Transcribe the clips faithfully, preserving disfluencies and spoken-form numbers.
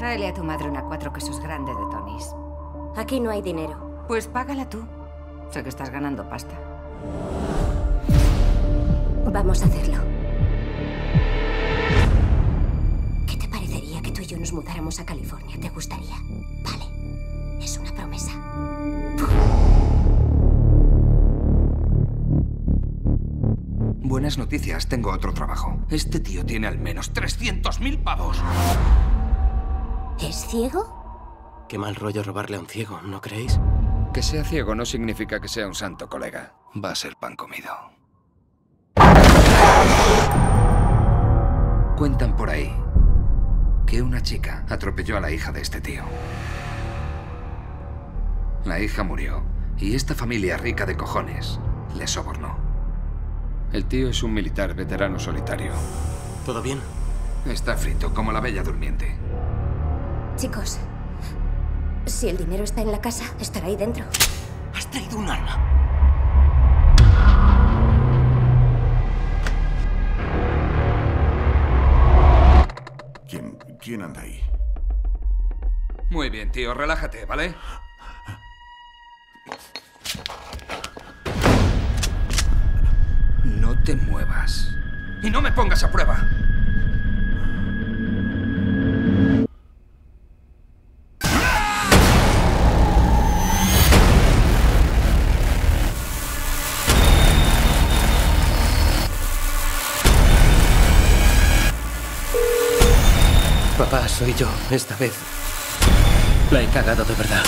Tráele a tu madre una cuatro quesos grande de Tony's. Aquí no hay dinero. Pues págala tú. Sé que estás ganando pasta. Vamos a hacerlo. ¿Qué te parecería que tú y yo nos mudáramos a California? ¿Te gustaría? Vale. Es una promesa. Buenas noticias, tengo otro trabajo. Este tío tiene al menos trescientos mil pavos. ¿Es ciego? Qué mal rollo robarle a un ciego, ¿no creéis? Que sea ciego no significa que sea un santo, colega. Va a ser pan comido. Cuentan por ahí que una chica atropelló a la hija de este tío. La hija murió y esta familia rica de cojones le sobornó. El tío es un militar veterano solitario. ¿Todo bien? Está frito, como la bella durmiente. Chicos, si el dinero está en la casa, estará ahí dentro. ¿Has traído un arma? ¿Quién, quién anda ahí? Muy bien, tío, relájate, ¿vale? No te muevas. Y no me pongas a prueba. Papá, soy yo, esta vez. La he cagado de verdad.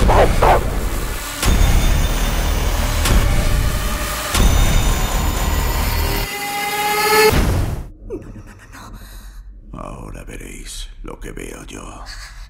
Ahora veréis lo que veo yo.